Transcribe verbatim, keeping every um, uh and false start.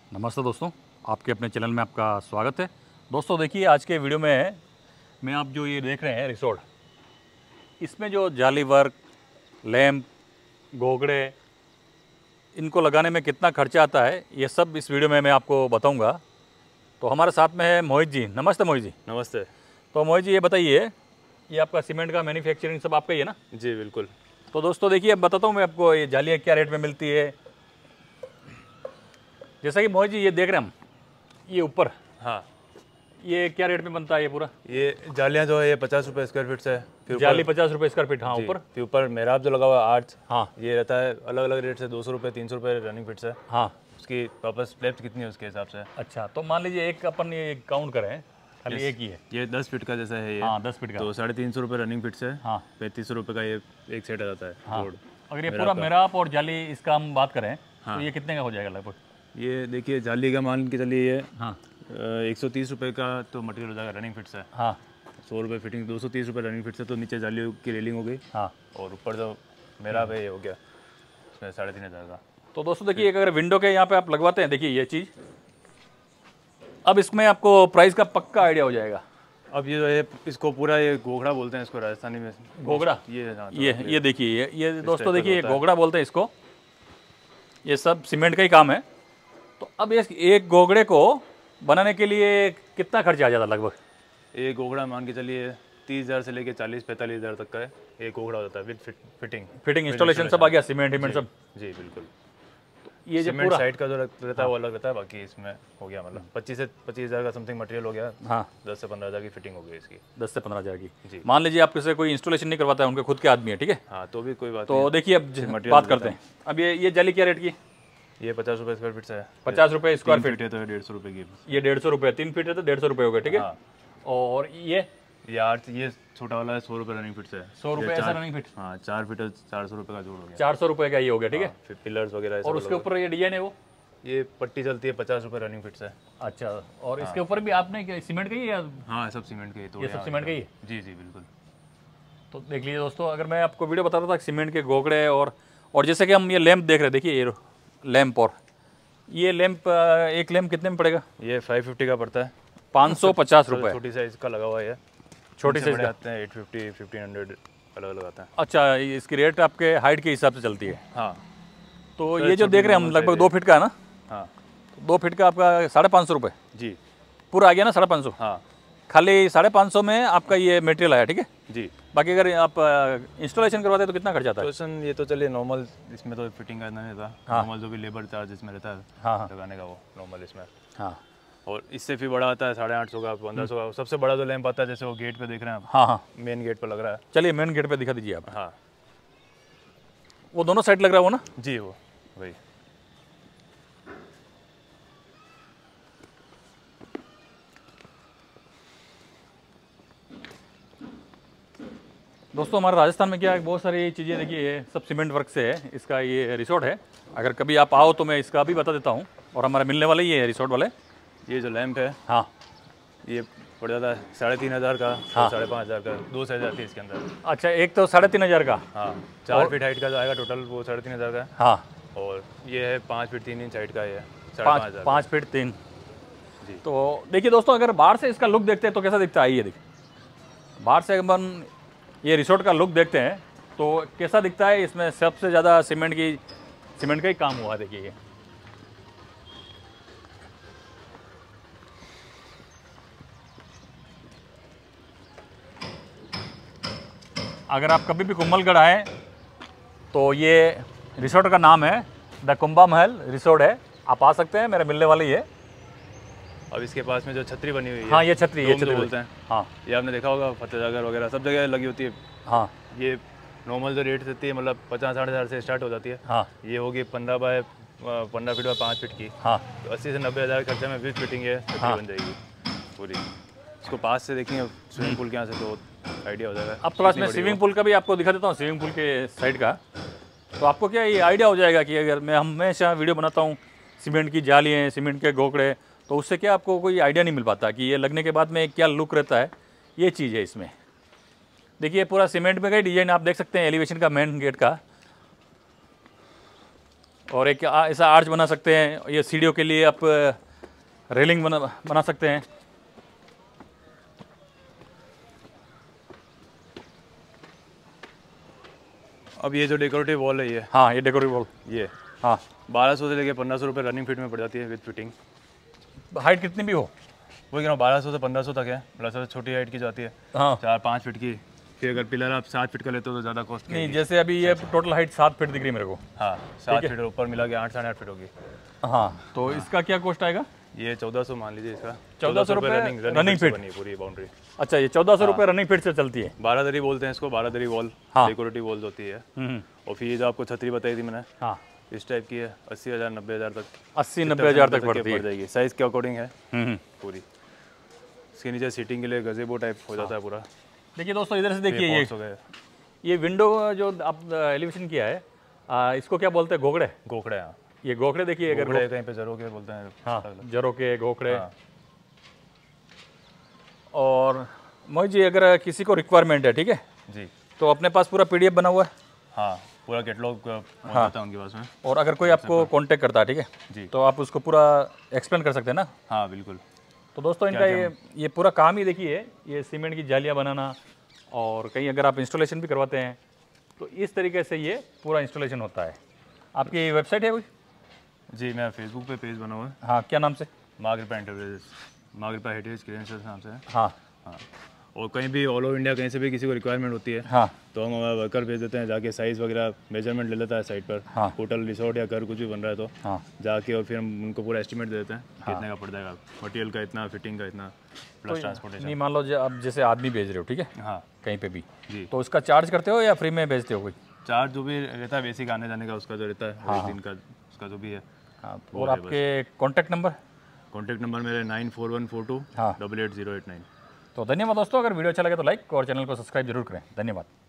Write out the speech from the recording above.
नमस्ते दोस्तों, आपके अपने चैनल में आपका स्वागत है। दोस्तों देखिए, आज के वीडियो में मैं आप जो ये देख रहे हैं रिसोर्ट, इसमें जो जाली वर्क, लैंप, गोगड़े, इनको लगाने में कितना खर्चा आता है ये सब इस वीडियो में मैं आपको बताऊंगा। तो हमारे साथ में है मोहित जी। नमस्ते मोहित जी। नमस्ते। तो मोहित जी ये बताइए, ये आपका सीमेंट का मैन्युफैक्चरिंग सब आपका ही है ना? जी बिल्कुल। तो दोस्तों देखिए, अब बताता हूँ मैं आपको ये जालियाँ क्या रेट में मिलती है। जैसा कि मोहित जी ये देख रहे हैं हम, ये ऊपर, हाँ, ये क्या रेट में बनता है ये पूरा? ये जालियाँ जो है ये पचास रुपये स्क्वायर फीट से है। फिर जाली पचास रुपये स्क्वायर फीट। हाँ जी, ऊपर। फिर ऊपर मेहराब जो लगा हुआ है आर्च, हाँ ये रहता है अलग अलग रेट से, दो सौ रुपये तीन सौ रुपये रनिंग फीट से। हाँ। उसकी वापस डेप्थ कितनी है उसके हिसाब से। अच्छा, तो मान लीजिए एक अपन ये काउंट करें, खाली एक ही है। ये दस फीट का जैसा है ये। हाँ, दस फीट का। तो साढ़े तीन सौ रुपये रनिंग फीट से, हाँ पैंतीस सौ रुपये का ये एक सेट आ जाता है। हाँ। रोड अगर ये पूरा मेराप और जाली इसका हम बात करें हाँ। तो ये कितने का हो जाएगा लगभग? ये देखिए जाली का मान के चलिए ये हाँ एक सौ तीस रुपये का तो मटेरियल हो जाएगा रनिंग फीट से। हाँ सौ रुपये फिटिंग, दो सौ तीस रुपये रनिंग फीट से। तो नीचे जाली की रेलिंग हो गई हाँ। और ऊपर जो मेरा पे ये हो गया इसमें साढ़े तीन हज़ार का। तो दोस्तों देखिए, अगर विंडो के यहाँ पे आप लगवाते हैं, देखिए ये चीज़, अब इसमें आपको प्राइस का पक्का आइडिया हो जाएगा। अब ये जो है इसको पूरा ये गोगड़ा बोलते हैं इसको राजस्थानी में। गोगड़ा, ये हाँ, तो ये ये देखिए, ये ये दोस्तों का देखिए, ये होता है। गोगड़ा बोलते हैं इसको। ये सब सीमेंट का ही काम है। तो अब ये एक गोगड़े को बनाने के लिए कितना खर्चा आ जाता है लगभग? एक गोगड़ा मान के चलिए तीस हज़ार से लेके चालीस पैंतालीस हज़ार तक का है। एक गोगड़ा हो जाता है with fit, fitting fitting installation सब आ गया, सीमेंट हीमेंट सब। जी बिल्कुल। ये जो सीमेंट पूरा साइड का जो रहता है वो अलग रहता है, बाकी इसमें हो गया मतलब पच्चीस से पच्चीस हज़ार का समथिंग मटेरियल हो गया। हाँ, दस से पंद्रह हज़ार की फिटिंग हो गई इसकी। दस से पंद्रह हज़ार की। जी। मान लीजिए आप किसी कोई इंस्टॉलेशन नहीं करवाता है, उनके खुद के आदमी है, ठीक है? हाँ तो भी कोई बात तो देखिए अब ज- बात करते हैं। अब ये ये जाली क्या रेट की? ये पचास रुपये स्क्वायर फीट से है। पचास रुपये स्क्वायर तीन फीट। फीट है तो डेढ़ सौ रुपये की। ये डेढ़ सौ रुपये, तीन फीट है तो डेढ़ सौ रुपये हो गए, ठीक है? हाँ। और ये ये आठ, ये छोटा वाला है सौ रुपये रनिंग फीट से है। सौ रुपये ऐसा रनिंग फीट। हाँ चार फीट है, चार सौ रुपये का जोड़ हो गया। चार सौ रुपये का ये हो गया, ठीक है? फिर पिलर्स वगैरह ये सब और उसके अलग ऊपर ये डिजाइन है वो। अलग। ये पट्टी चलती है पचास रुपये रनिंग फीट से। अच्छा, और इसके ऊपर भी आपने क्या सीमेंट का ही है या? हाँ सब सीमेंट के ही तो ये सब सीमेंट का ही है। जी जी बिल्कुल। तो देख लीजिए दोस्तों, अगर मैं आपको वीडियो बता रहा था सीमेंट के गोगड़े और और जैसे कि हम ये लैंप देख रहे हैं, देखिए ये लैंप, और ये लैंप, एक लैंप कितने में पड़ेगा? ये फाइव फिफ्टी का पड़ता है। पाँच सौ पचास रुपये। छोटी साइज का लगा हुआ है। छोटी साइज का आते हैं एट फिफ्टी फिफ्टीन हंड्रेड अलग अलग आता है। अच्छा, इसकी रेट आपके हाइट के हिसाब से चलती है। हाँ तो ये जो देख रहे हैं हम लगभग दो फीट का है ना? हाँ तो दो फीट का आपका साढ़े पाँच सौ रुपये जी पूरा आ गया ना? साढ़े पाँच सौ। हाँ खाली साढ़े पाँच सौ में आपका ये मटेरियल आया, ठीक है? जी। बाकी अगर आप इंस्टॉलेशन करवाते हैं तो कितना खर्चा आता है? इंस्टॉलेशन ये तो चलिए नॉर्मल, इसमें तो फिटिंग का इतना नहीं रहता। नॉर्मल जो भी लेबर चार्ज इसमें रहता है हाँ हाँ लगाने का, वो नॉर्मल इसमें। हाँ और इससे फिर बड़ा आता है साढ़े आठ सौ का, पंद्रह सौ का। सबसे बड़ा जो लैंप आता है जैसे वो गेट पे देख रहे हैं आप, हाँ हाँ। मेन गेट पर लग रहा है। चलिए मेन गेट पे दिखा दीजिए आप। हाँ वो दोनों साइड लग रहा है वो ना? जी वो वही। दोस्तों हमारे राजस्थान में क्या है, बहुत सारी चीज़ें देखिए, ये सब सीमेंट वर्क से है। इसका ये रिसोर्ट है, अगर कभी आप आओ तो मैं इसका भी बता देता हूँ। और हमारे मिलने वाले ये है रिसोर्ट वाले। ये जो लैंप है हाँ ये पड़ जाता है साढ़े तीन हज़ार का, हाँ। साढ़े पाँच हज़ार का, दो साइज आती है इसके अंदर। अच्छा, एक तो साढ़े तीन हज़ार का। हाँ चार फीट हाइट का जो आएगा टोटल वो साढ़े तीन हज़ार का है। हाँ, और ये है पाँच फीट तीन इंच हाइट का, ये साढ़े पाँच पाँच हज़ार पाँच फीट तीन। जी। तो देखिए दोस्तों, अगर बाहर से इसका लुक देखते हैं तो कैसा दिखता है, ये देखिए बाहर से अपन ये रिसोर्ट का लुक देखते हैं तो कैसा दिखता है। इसमें सबसे ज़्यादा सीमेंट की सीमेंट का ही काम हुआ है, देखिए ये। अगर आप कभी भी कुंभलगढ़ आए तो ये रिसोर्ट का नाम है द कुंभा महल रिसोर्ट है, आप आ सकते हैं, मेरे मिलने वाले ही है। अब इसके पास में जो छतरी बनी हुई है, हाँ ये छतरी, ये डोम जो छतरी बोलते हैं, हाँ ये आपने देखा होगा फतेहसागर वगैरह सब जगह लगी होती है। हाँ ये नॉर्मल जो रेट रहती है मतलब पचास साठ हज़ार से स्टार्ट हो जाती है। हाँ ये होगी पंद्रह बाय पंद्रह फीट बाय पाँच फीट की। हाँ। तो अस्सी से नब्बे हज़ार खर्चे में विद फिटिंग है छतरी हाँ। बन जाएगी पूरी। इसको पास से देखेंगे स्विमिंग पूल के यहाँ से तो आइडिया हो जाएगा। अब क्लास में स्विमिंग पूल का भी आपको दिखा देता हूँ, स्विमिंग पूल के साइड का। तो आपको क्या ये आइडिया हो जाएगा कि अगर मैं हमेशा वीडियो बनाता हूँ सीमेंट की जालियाँ, सीमेंट के गोकड़े, तो उससे क्या आपको कोई आइडिया नहीं मिल पाता कि ये लगने के बाद में क्या लुक रहता है। ये चीज़ है इसमें। देखिए पूरा सीमेंट में का डिजाइन आप देख सकते हैं, एलिवेशन का मेन गेट का। और एक आ- ऐसा आर्च बना सकते हैं। ये सीढ़ियों के लिए आप रेलिंग बना बना सकते हैं। अब ये जो डेकोरेटिव वॉल है ये हाँ, ये डेकोरेटिव वॉल। ये हाँ, बारह सौ से लेके पंद्रह सौ रुपये रनिंग फीट में पड़ जाती है विद फिटिंग। हाइट कितनी भी हो। वही कह रहा हूँ, बारह सौ से पंद्रह सौ तक है, मतलब सबसे छोटी हाइट की जाती है हाँ, चार पाँच फीट की। फिर अगर पिलर आप सात फीट का लेते हो तो ज़्यादा कॉस्ट नहीं, जैसे अभी ये टोटल हाइट सात फीट दिख रही है मेरे को। हाँ, सात फीट ऊपर मिला के आठ साढ़े आठ फीट होगी। हाँ, तो इसका क्या कॉस्ट आएगा? ये चौदह सौ मान लीजिए इसका। चौदह सौ रुपये रनिंग रनिंग फीट बनी है पूरी बाउंड्री। अच्छा, ये चौदह सौ रुपये रनिंग फीट से चलती है। बारह दरी बोलते हैं इसको, बारह दरी वॉल हाँ। डेकोरेटिव वॉल्स होती है। हम्म, और फिर ये जो आपको छतरी बताई थी मैंने, हाँ, इस टाइप की है, अस्सी हज़ार नब्बे हज़ार तक अस्सी नब्बे हज़ार तक पड़ पड़ती है। जाएगी, साइज़ के अकॉर्डिंग है हम्म, पूरी। इसके नीचे सीटिंग के लिए गजेबो टाइप हो जाता है पूरा। देखिए दोस्तों, इधर से देखिए, ये पॉट्स हो गए, ये विंडो जो आप एलिवेशन किया है, आ, इसको क्या बोलते हैं? गोगड़े। गोखड़े। हाँ, ये गोखड़े देखिए, अगर गोखड़े कहीं पे जरो के बोलते हैं। हाँ, जरो के गोखड़े। हाँ। और मोहित जी, अगर किसी को रिक्वायरमेंट है, ठीक है, जी तो अपने पास पूरा पीडीएफ बना हुआ है। हाँ, पूरा कैटलॉग होता है उनके पास में। और अगर कोई आपको कांटेक्ट करता है, ठीक है, जी तो आप उसको पूरा एक्सप्लेन कर सकते हैं ना। हाँ बिल्कुल। तो दोस्तों, इनका ये ये पूरा काम ही देखिए, ये सीमेंट की जालियाँ बनाना, और कहीं अगर आप इंस्टॉलेशन भी करवाते हैं तो इस तरीके से ये पूरा इंस्टॉलेशन होता है। आपकी वेबसाइट है कोई? जी, मैं फेसबुक पे पेज बना हुआ है, हाँ, क्या नाम से? मार्गरिपा एंटरप्राइजेस, मार्गरिपा हेरिटेज क्रेडेंशियल्स नाम से है। हाँ हाँ, और कहीं भी ऑल ओवर इंडिया कहीं से भी किसी को रिक्वायरमेंट होती है हाँ तो हम हमारा वर्कर भेज देते हैं, जाके साइज़ वगैरह मेजरमेंट ले लेता है साइट पर। हाँ। होटल रिसोर्ट या घर कुछ भी बन रहा है तो हाँ जाके, और फिर हम उनको पूरा एस्टिमेट दे देते हैं कितने का पड़ जाएगा, मटेरियल का इतना, फिटिंग का इतना, प्लस ट्रांसपोर्टेशन। नहीं, मान लो जो आप जैसे आदमी भेज रहे हो, ठीक है, हाँ कहीं पे भी, जी, तो उसका चार्ज करते हो या फ्री में भेजते हो कोई? चार्ज जो भी रहता है बेसिक आने जाने का उसका जो रहता है, हाँ, दिन का उसका जो भी है। हाँ, और आपके कॉन्टैक्ट नंबर? कॉन्टैक्ट नंबर मेरे nine four one four two हाँ। Double eight zero eight nine. तो धन्यवाद दोस्तों, अगर वीडियो अच्छा लगे तो लाइक और चैनल को सब्सक्राइब जरूर करें। धन्यवाद।